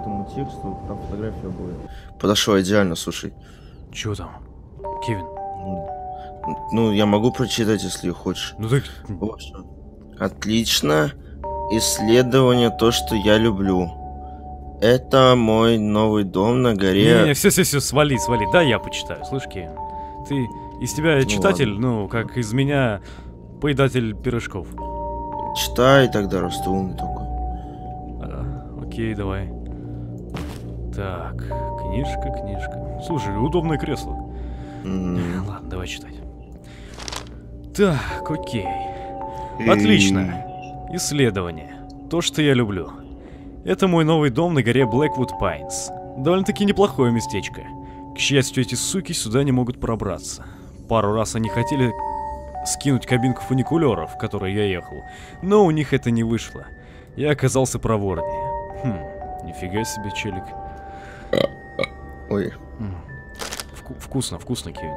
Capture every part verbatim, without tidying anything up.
этому тексту, там фотография будет. Подошло идеально, слушай. Чё там, Кевин? Ну, я могу прочитать, если хочешь. Ну так... Отлично. Исследование, то, что я люблю. Это мой новый дом на горе. Не-не-не, все-все-все, свали, свали. Да, я почитаю, слышь, Кевин. Ты из тебя Ну, читатель, ладно. ну, как из меня поедатель пирожков. Читай тогда, раз ты умный такой. А, окей, давай. Так, книжка, книжка. Слушай, удобное кресло. Mm. Ладно, давай читать. Так, окей. Отлично. Исследование. То, что я люблю. Это мой новый дом на горе Blackwood Pines. Довольно-таки неплохое местечко. К счастью, эти суки сюда не могут пробраться. Пару раз они хотели скинуть кабинку фуникулеров, в которой я ехал, но у них это не вышло. Я оказался проворнее. Хм, нифига себе, челик. Ой. Вку- вкусно, вкусно, Кевин.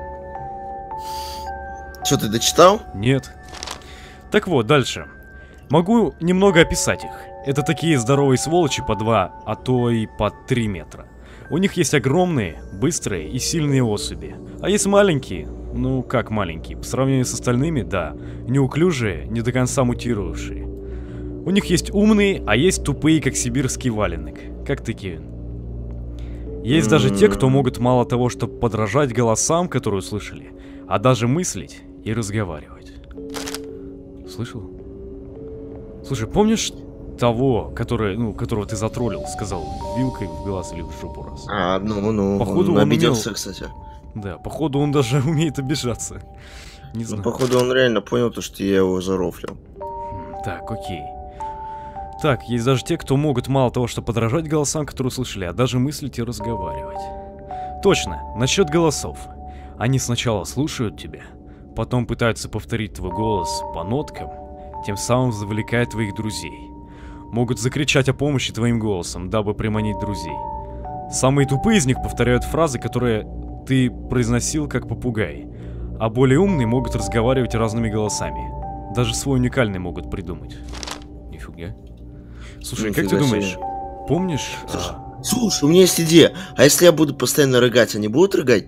Что, ты дочитал? Нет. Так вот, дальше. Могу немного описать их. Это такие здоровые сволочи по два, а то и по три метра. У них есть огромные, быстрые и сильные особи. А есть маленькие, ну как маленькие, по сравнению с остальными, да, неуклюжие, не до конца мутировавшие. У них есть умные, а есть тупые, как сибирский валенок. Как ты, Кевин? Есть даже те, кто могут мало того, чтобы подражать голосам, которые услышали, а даже мыслить и разговаривать. Слышал? Слушай, помнишь того, который, ну, которого ты затроллил, сказал вилкой в глаз или в жопу раз? А, ну, ну, Походу, он он обиделся, умел... кстати. Да, походу он даже умеет обижаться. Не Ну, знаю. походу, он реально понял то, что я его зарофлил. Так, окей. Так, есть даже те, кто могут мало того, что подражать голосам, которые услышали, а даже мыслить и разговаривать. Точно, насчет голосов. Они сначала слушают тебя, потом пытаются повторить твой голос по ноткам, тем самым завлекая твоих друзей. Могут закричать о помощи твоим голосом, дабы приманить друзей. Самые тупые из них повторяют фразы, которые ты произносил как попугай, а более умные могут разговаривать разными голосами. Даже свой уникальный могут придумать. Нифига. Слушай, Нифига как ты думаешь, себе. помнишь... Слушай, а, слушай, у меня есть идея. А если я буду постоянно рыгать, они будут рыгать?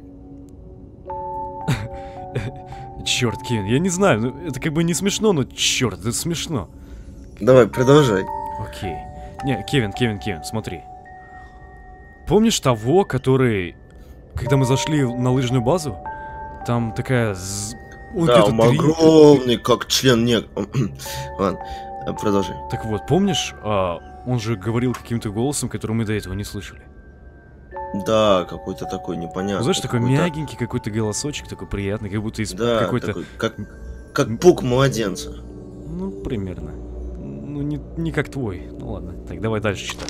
Черт, Кевин, я не знаю, ну, это как бы не смешно, но черт, это смешно. Давай, продолжай. Окей. Не, Кевин, Кевин, Кевин, смотри. Помнишь того, который... Когда мы зашли на лыжную базу, там такая... з- он Да, где-то он три- огромный, как член не... Ладно, продолжай. Так вот, помнишь, а, он же говорил каким-то голосом, который мы до этого не слышали. Да, какой-то такой непонятный. Знаешь, такой какой-то- мягенький какой-то голосочек, такой приятный, как будто из Да, какой-то... такой, как, как пук младенца. Ну, примерно. Ну, не, не как твой. Ну ладно. Так, давай дальше читать.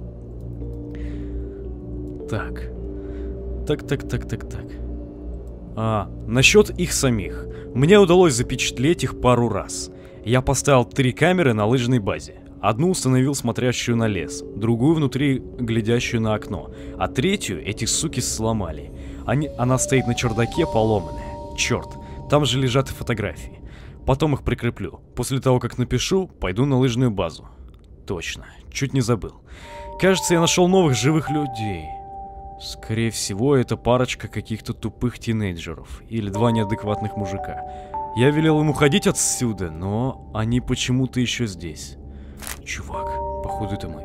Так. Так, так, так, так, так. А, насчет их самих. Мне удалось запечатлеть их пару раз. Я поставил три камеры на лыжной базе. Одну установил смотрящую на лес, другую внутри глядящую на окно, а третью эти суки сломали. Они, она стоит на чердаке поломанная. Черт, там же лежат и фотографии. Потом их прикреплю. После того, как напишу, пойду на лыжную базу. Точно, чуть не забыл. Кажется, я нашел новых живых людей. Скорее всего, это парочка каких-то тупых тинейджеров или два неадекватных мужика. Я велел им уходить отсюда, но они почему-то еще здесь. Чувак, походу это мы.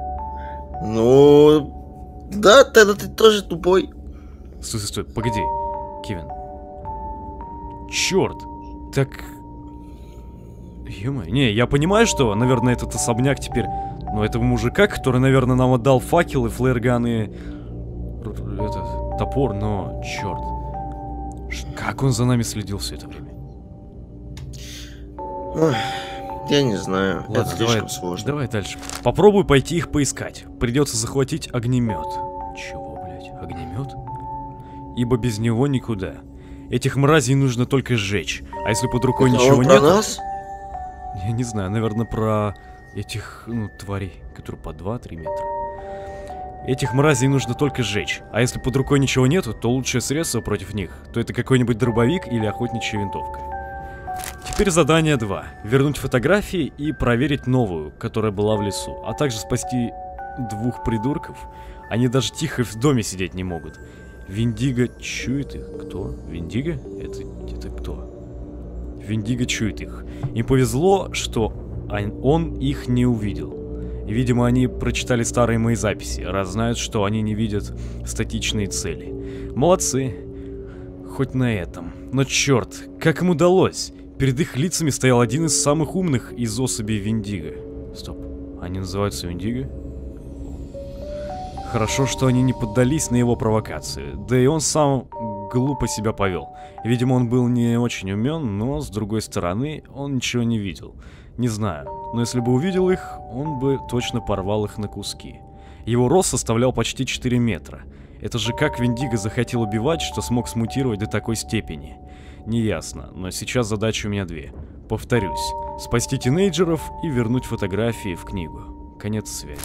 Ну... Да, тогда ты тоже тупой. Стой, стой, стой, погоди, Кевин. Черт, так... Ё-моё, не, я понимаю, что, наверное, этот особняк теперь... Но этого мужика, который, наверное, нам отдал факел и флеерган и... р- Этот, топор, но... Черт. Ш- Как он за нами следил все это время? Ой, я не знаю, Ладно, это слишком давай, сложно. давай дальше. Попробуй пойти их поискать. Придется захватить огнемет. Чего, блять, огнемет? Ибо без него никуда. Этих мразей нужно только сжечь. А если под рукой Это ничего он про нет... нас? Я не знаю, наверное, про этих, ну, тварей, которые по два-три метра. Этих мразей нужно только сжечь. А если под рукой ничего нету, то лучшее средство против них, то это какой-нибудь дробовик или охотничья винтовка. Теперь задание два. Вернуть фотографии и проверить новую, которая была в лесу, а также спасти двух придурков. Они даже тихо в доме сидеть не могут. Виндиго чует их. Кто? Виндиго? Это, это кто? Виндиго чует их. Им повезло, что он их не увидел. И, видимо, они прочитали старые мои записи, раз знают, что они не видят статичные цели. Молодцы. Хоть на этом. Но черт, как им удалось? Перед их лицами стоял один из самых умных из особей Виндиго. Стоп, они называются Виндиго? Хорошо, что они не поддались на его провокацию. Да и он сам глупо себя повел. Видимо, он был не очень умен, но, с другой стороны, он ничего не видел. Не знаю, но если бы увидел их, он бы точно порвал их на куски. Его рост составлял почти четыре метра. Это же как Виндиго захотел убивать, что смог смутировать до такой степени. Неясно, но сейчас задачи у меня две. Повторюсь, спасти тинейджеров и вернуть фотографии в книгу. Конец связи.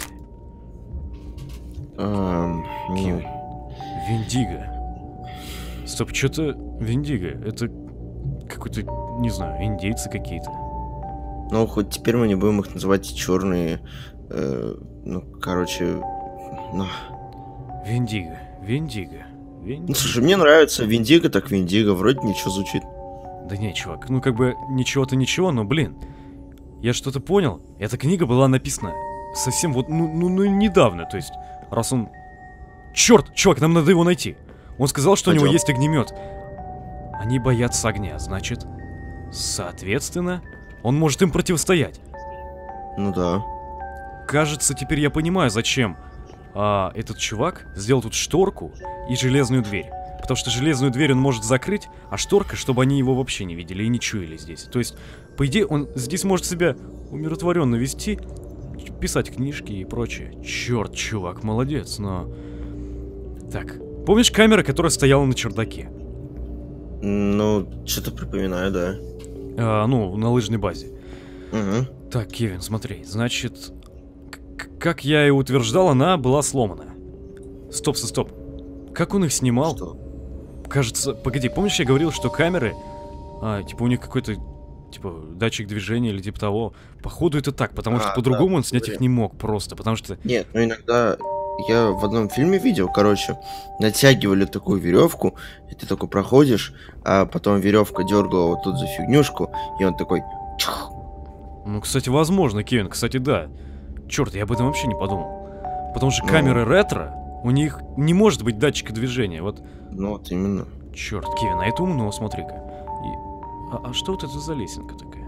Эм, Ким. Виндиго. Стоп, что-то Виндиго. Это какой-то, не знаю, индейцы какие-то. Ну, хоть теперь мы не будем их называть черные. Э, ну, короче. Ну. Виндиго, Виндиго, Виндиго. Ну, слушай, мне нравится Виндиго, так Виндиго. Вроде ничего звучит. Да не, чувак, ну как бы ничего-то ничего, но блин. Я что-то понял. Эта книга была написана совсем вот, ну, ну, ну недавно, то есть, раз он... Черт, чувак, нам надо его найти. Он сказал, что Пойдем. у него есть огнемет. Они боятся огня, значит, соответственно, он может им противостоять. Ну да. Кажется, теперь я понимаю, зачем а, этот чувак сделал тут шторку и железную дверь. Потому что железную дверь он может закрыть, а шторка, чтобы они его вообще не видели и не чуяли здесь. То есть, по идее, он здесь может себя умиротворенно вести, писать книжки и прочее. Черт, чувак, молодец, но... Так, помнишь камера, которая стояла на чердаке? Ну, что-то припоминаю, да. А, ну, на лыжной базе. Угу. Так, Кевин, смотри, значит, как я и утверждал, она была сломана. Стоп, стоп, стоп. Как он их снимал? Что? Кажется, погоди, помнишь, я говорил, что камеры, а, типа, у них какой-то, типа, датчик движения или типа того. Походу это так, потому А, что по-другому да, он снять блин. их не мог просто, потому что... Нет, ну иногда я в одном фильме видел, короче, натягивали такую веревку, и ты такой проходишь, а потом веревка дергала вот тут за фигнюшку, и он такой... Чух. Ну, кстати, возможно, Кевин, кстати, да. Черт, я об этом вообще не подумал. Потому что Ну. камеры ретро, у них не может быть датчика движения, вот... Ну вот именно. Черт, Кевин, а это умно, смотри-ка. И... А, а что вот это за лесенка такая?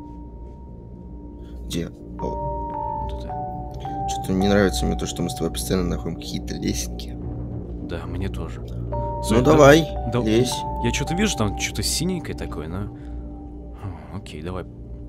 Где? О, Вот это. что-то не нравится мне то, что мы с тобой постоянно находим какие-то лесенки. Да, мне тоже. Ну Стой, да- давай, да- лезь. Я что-то вижу, там что-то синенькое такое, но... Хм, Окей, давай.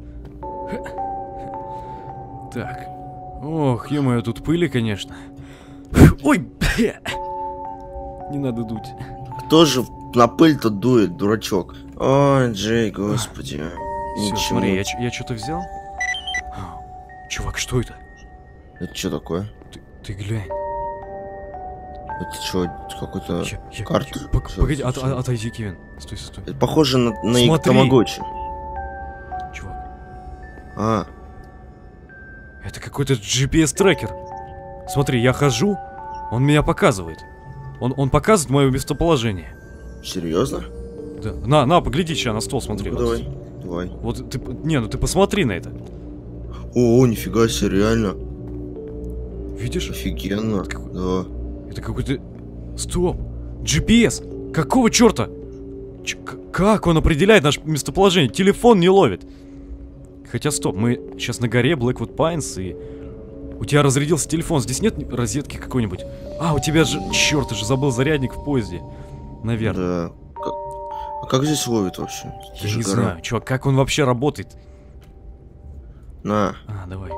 Так. Ох, ё-моё, тут пыли, конечно. Ой, бля. Не надо дуть. Кто же на пыль-то дует, дурачок? Ой, Джей, господи. Все, Ничего. смотри, я, ч- я что-то взял. А, Чувак, что это? Это что такое? Ты, ты глянь. Это что, какой-то... Я- я- карта? я- пог- Чё- Погоди, от- чё? от- отойди, Кевин. Стой, стой, стой. Это похоже на, на их Смотри. тамагочи. Чувак, А, это какой-то джи пи эс-трекер. Смотри, я хожу, он меня показывает. Он, он показывает мое местоположение. серьезно? Да. На, на, погляди сейчас на стол, смотри. Ну, вот. давай, давай. Вот ты, не, ну ты посмотри на это. О, нифига себе, реально. Видишь? Офигенно. Это какой- Да. Это какой-то... Стоп! джи пи эс! Какого черта? Ч- к- как он определяет наше местоположение? Телефон не ловит. Хотя стоп, мы сейчас на горе Blackwood Pines и... У тебя разрядился телефон, здесь нет розетки какой-нибудь? А, у тебя же... Черт, ты же забыл зарядник в поезде. Наверное. Да. Как- А как здесь ловит вообще? Это Я же не гора. знаю, чувак, как он вообще работает? На. А, давай.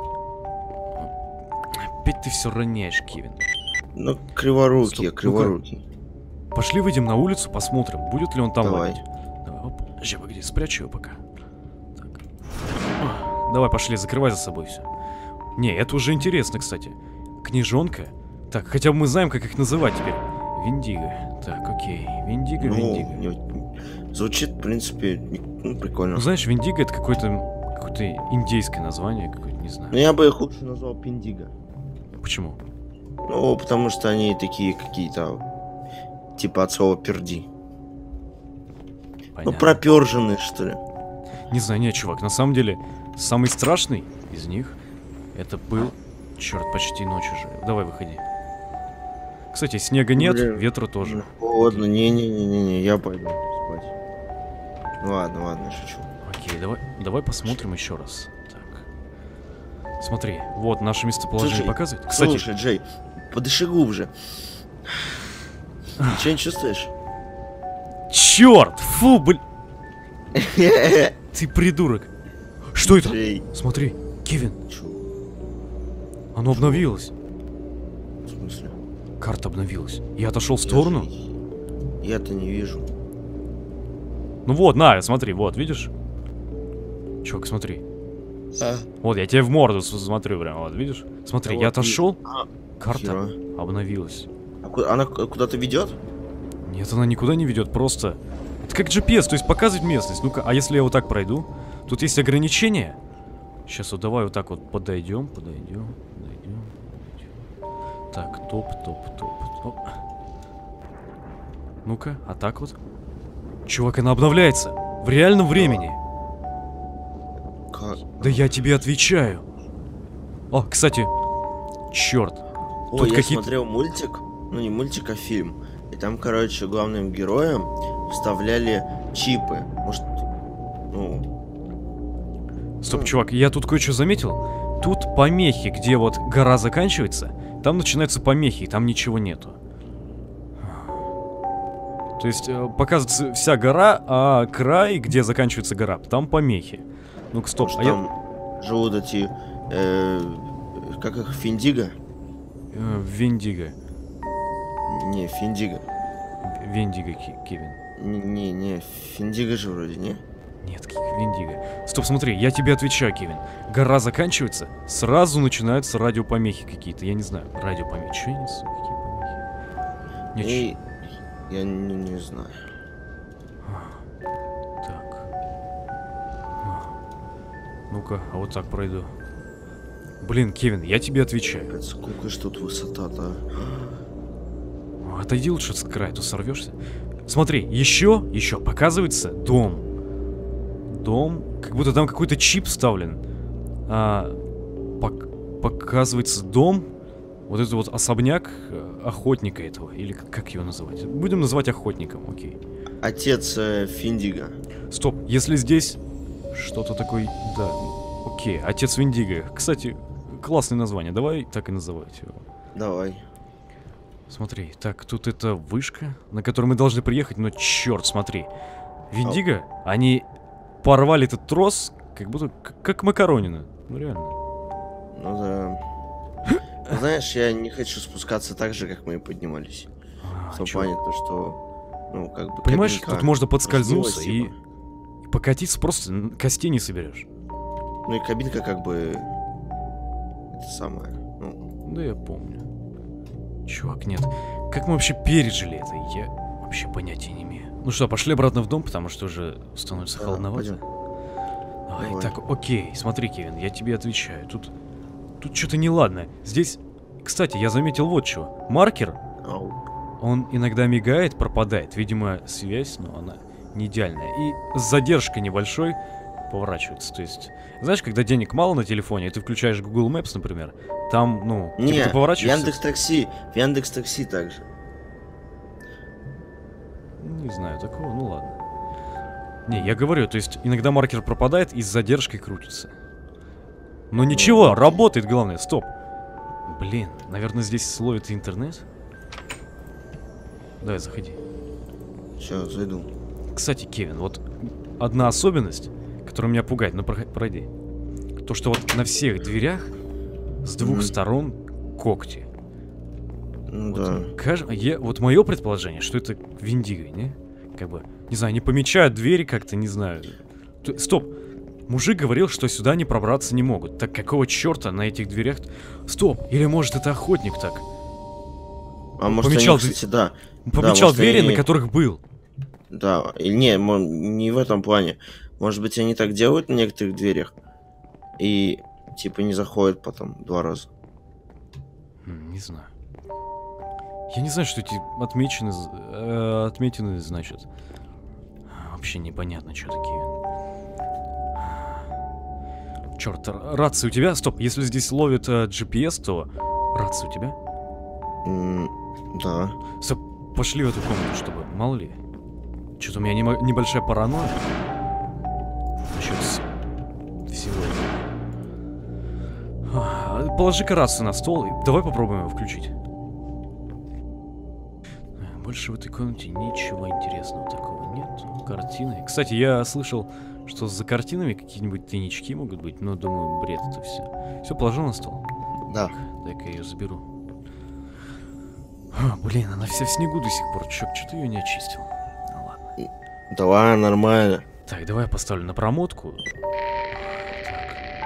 Опять ты все роняешь, Кевин. Ну, криворукий, Стоп, я ну-ка. криворукий. Пошли выйдем на улицу, посмотрим, будет ли он там Давай. ловить. Давай, оп. Сейчас, погоди, спрячу его пока. Так. О, давай, пошли, закрывай за собой все. Не, это уже интересно, кстати. Книжонка. Так, хотя бы мы знаем, как их называть теперь. Виндиго. Так, окей. Виндиго, Ну, Виндиго. не- звучит, в принципе, не- ну, прикольно. Ну, знаешь, Виндиго это какое-то какое-то индейское название, какое-то, не знаю. Но я бы их лучше назвал Пиндиго. Почему? Ну, потому что они такие какие-то, типа от слова перди. Понятно. Ну, проперженные, что ли. Не знаю, нет, чувак, на самом деле, самый страшный из них, это был... Черт, почти ночь уже. Давай, выходи. Кстати, снега нет, Блин, ветра тоже. Холодно, не-не-не-не, я пойду спать. Ну ладно, ладно, шучу. Окей, давай, давай посмотрим еще раз. Так. Смотри, вот наше местоположение Слушай, показывает. Кстати, Слушай, Джей, подыши глубже. Ничего не чувствуешь? черт, фу, блин. Ты придурок. Что это? Джей, Смотри, Кевин, чё? оно обновилось. В смысле? Карта обновилась. Я отошел в Я сторону. же- Я-то не вижу. Ну вот, на, смотри, вот, видишь? Чувак, смотри. А, Вот, я тебе в морду с- смотрю прям, вот, видишь? Смотри, Да я вот и- отошел, а, карта хера. обновилась. А ку- она ку- куда-то ведет? Нет, она никуда не ведет, просто... Это как джи пи эс, то есть показывает местность. Ну-ка, а если я вот так пройду? Тут есть ограничения. Сейчас вот давай вот так вот подойдем, подойдем, подойдем, подойдем. Так, топ, топ, топ, топ. Ну-ка, а так вот. Чувак, она обновляется. В реальном времени. Как? Да я тебе отвечаю. О, кстати, черт. Ой, Тут я какие-то- смотрел мультик, ну не мультик, а фильм. И там, короче, главным героям вставляли чипы. Может, ну... Стоп, ну, чувак, я тут кое-что заметил. Тут помехи, где вот гора заканчивается, там начинаются помехи, и там ничего нету. То есть э, показывается вся гора, а край, где заканчивается гора, там помехи. Ну-ка, стоп, может, а я... там живут эти... э, как их, Финдиго? э, Вендиго. Не, Финдиго. В- Вендиго, Ки- Кевин. Не-не, Финдиго же вроде, не? Нет, Ки- Вендиго. Стоп, смотри, я тебе отвечаю, Кевин. Гора заканчивается, сразу начинаются радиопомехи какие-то. Я не знаю, радиопомехи. Че я несу? Какие помехи? Не, И... Я не, не знаю. Так. А. Ну-ка, а вот так пройду. Блин, Кевин, я тебе отвечаю. Капец, сколько ж тут высота-то? О, Отойди лучше с края, а то сорвешься. Смотри, еще, еще показывается дом. Дом, как будто там какой-то чип вставлен. А, пок- показывается дом. Вот это вот особняк э, охотника этого. Или как, как его называть? Будем называть охотником, окей. Отец э, Финдиго. Стоп, если здесь что-то такое... Да, окей, отец Виндиго. Кстати, классное название, давай так и называть его. Давай. Смотри, так, тут это вышка, на которую мы должны приехать, но черт, смотри. Виндиго, они порвали этот трос, как будто, к- как макаронина. Ну реально. Ну да. Ну, знаешь, я не хочу спускаться так же, как мы и поднимались. А, В том чё? плане, то, что, ну, как бы... Понимаешь, кабинка тут можно подскользнуться разбилась, и... типа. и покатиться просто, н- костей не соберешь. Ну и кабинка как бы... Это самое, ну... Да я помню. Чувак, нет. Как мы вообще пережили это? Я вообще понятия не имею. Ну что, пошли обратно в дом, потому что уже становится Да, холодновато. пойдем. Давай, Давай. так, окей, смотри, Кевин, я тебе отвечаю. Тут, тут что-то неладно. Здесь, кстати, я заметил вот что. Маркер, Ау. он иногда мигает, пропадает. Видимо, связь, но она не идеальная. И с задержкой небольшой поворачивается. То есть, знаешь, когда денег мало на телефоне, и ты включаешь Google Maps, например, там, ну, Не, типа ты в поворачиваешься... Яндекс.Такси, в Яндекс.Такси также. Не знаю такого, ну ладно. Не, я говорю, то есть иногда маркер пропадает и с задержкой крутится. Но ничего, работает, главное. Стоп. Блин, наверное, здесь ловит интернет. Давай, заходи. Сейчас, зайду. Кстати, Кевин, вот одна особенность, которая меня пугает, ну проход- пройди. То, что вот на всех дверях с двух Мгм. сторон когти. Ну Вот, да. каж- я, вот мое предположение, что это Виндиго, не? Как бы, не знаю, не помечают двери как-то, не знаю. Т- Стоп. Мужик говорил, что сюда не пробраться не могут. Так какого черта на этих дверях... Стоп, или может это охотник так? А может помечал они, дв- кстати, да. Помечал может, двери, они- на которых был. Да, и не, мо- не в этом плане. Может быть, они так делают на некоторых дверях и типа не заходят потом два раза. Не знаю. Я не знаю, что эти отмечены, э, отметины значат. Вообще непонятно, что такие. Черт, рация у тебя? Стоп, если здесь ловит э, джи пи эс, то рация у тебя? М, да. Стоп, пошли в эту комнату, чтобы, мало ли. Что-то у меня нема- небольшая паранойя. Насчет всего этого. Положи-ка рацию на стол и давай попробуем его включить. Больше в этой комнате ничего интересного такого нет. Картины. Кстати, я слышал, что за картинами какие-нибудь тайнички могут быть, но думаю, бред это все. Все, положил на стол? Да. Дай-ка я ее заберу. А, блин, она вся в снегу до сих пор. Чё, что ты ее не очистил? Ну ладно. Давай, нормально. Так, давай я поставлю на промотку. Так.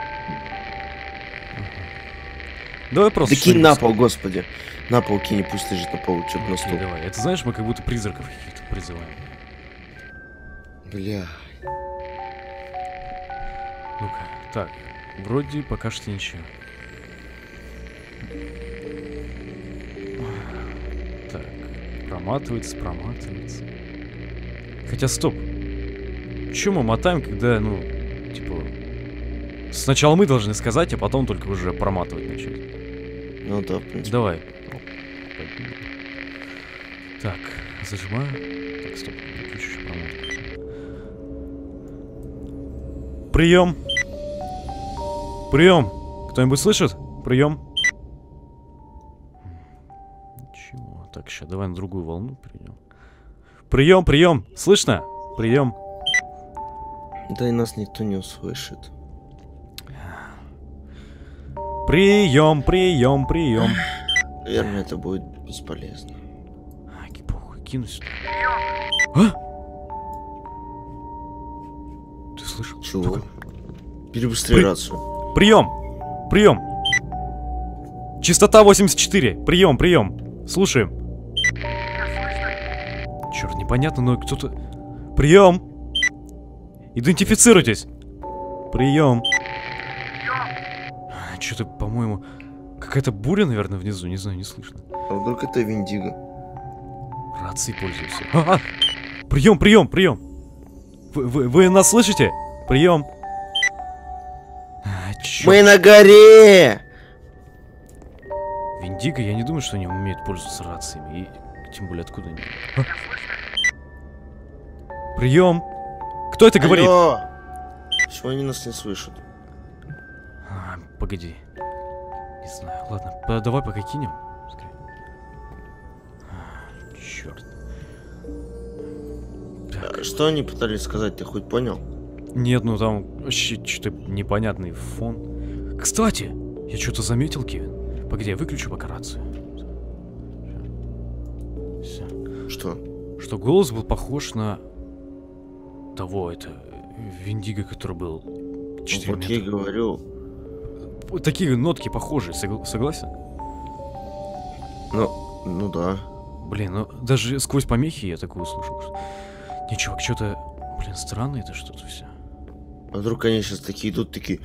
Угу. Давай просто... Да кинь на пол, господи. На пол кинь, пусть лежит на полу, что-то на Окей, стол. давай. Это знаешь, мы как будто призраков каких-то призываем. Бля. Ну-ка, так. Вроде пока что ничего. Так, проматывается, проматывается. Хотя, стоп. Чё мы мотаем, когда, ну, типа... Сначала мы должны сказать, а потом только уже проматывать начать. Ну да, в принципе. Давай. Так, зажимаю. Так, стоп, выключу еще промотку. Прием! Прием! Кто-нибудь слышит? Прием! Ничего. Так, сейчас давай на другую волну перейдем. Прием, прием! Слышно? Прием! Да и нас никто не услышит. Прием, прием, прием. Наверное, это будет бесполезно. Ай, похуй, кину сюда. А? Ты слышал? Чего? Только... Перебыстрей При- рацию. Прием! Прием! Частота восемьдесят четыре. Прием, прием. Слушаем. Черт, непонятно, но кто-то... Прием! Идентифицируйтесь! Прием! Что-то, по-моему... Какая-то буря, наверное, внизу. Не знаю, не слышно. А вдруг это Виндиго? Рации пользуйся. А, а! Прием, прием, прием! Вы, вы, вы нас слышите? Прием! А, чёрт. Мы на горе! Виндиго, я не думаю, что они умеют пользоваться рациями. И тем более откуда они. А? Прием! Кто это говорит? Алло! Почему они нас не слышат? А, погоди. Не знаю. Ладно, по- давай пока кинем. Черт. А что они пытались сказать, ты хоть понял? Нет, ну там вообще что-то непонятный фон. Кстати, я что-то заметил, Кевин. Погоди, я выключу пока рацию. Все. Что? Что голос был похож на того, это Виндиго, который был четыре Вот я и метра. говорю. Вот такие нотки похожие, согла- согласен? Ну, ну да. Блин, ну даже сквозь помехи я такое услышал. Что... Не, чувак, что-то, блин, странно это что-то все. А вдруг они сейчас такие идут, такие...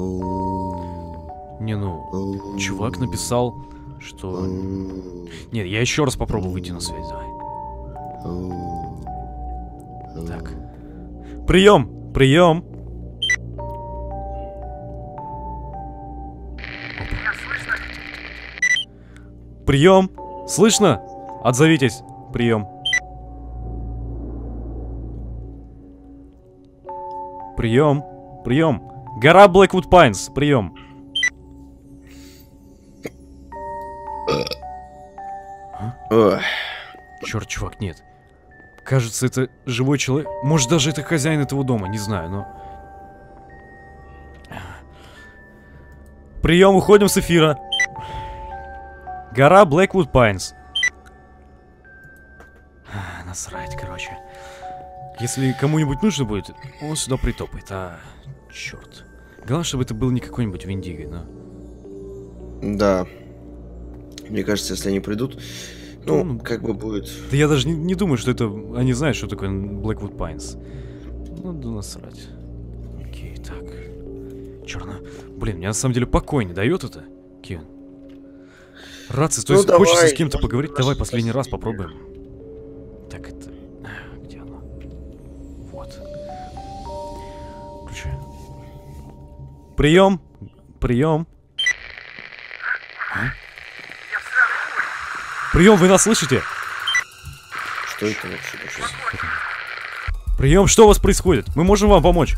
«Оу, Не, ну, оу, чувак написал, что... оу, Нет, я еще раз попробую выйти на связь, давай. оу, оу». Так. Прием! Прием! Прием! Слышно? Отзовитесь. Прием. Прием. Прием. Гора Блэквуд Пайнс. Прием. Ой, Черт, чувак, нет. Кажется, это живой человек. Может, даже это хозяин этого дома, не знаю, но... Прием, уходим с эфира. Гора Блэквуд Пайнс. А, насрать, короче. Если кому-нибудь нужно будет, он сюда притопает, а... Черт. Главное, чтобы это был не какой-нибудь Виндиго, но... да. Мне кажется, если они придут, ну, Ну, как бы будет... Да я даже не, не думаю, что это... Они знают, что такое Blackwood Pines. Ну, да насрать. Окей, так. Черно. Блин, мне на самом деле покой не дает это, Кевин. Рация, то Ну, есть хочется давай, с кем-то может, поговорить? Давай наши последний раз соседи. попробуем. Так, это... Где она? Вот. Включаю. Прием! Прием! Прием, вы нас слышите? Что это вообще такое? Прием, что у вас происходит? Мы можем вам помочь.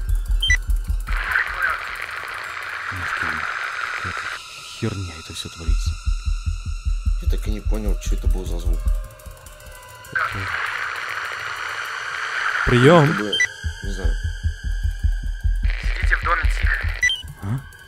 Какая-то херня это все творится. Я так и не понял, что это был за звук. Прием. Это было, не знаю. Сидите в доме тихо. А?